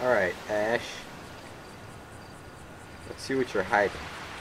Alright, Ash. Let's see what you're hiding.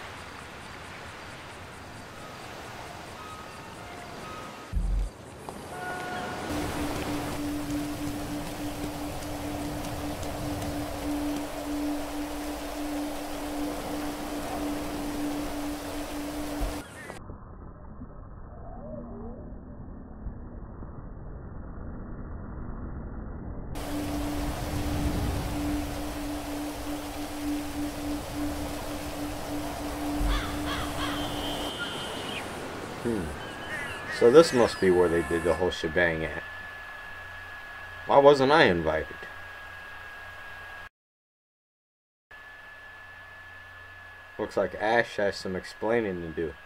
So this must be where they did the whole shebang at. Why wasn't I invited? Looks like Ash has some explaining to do.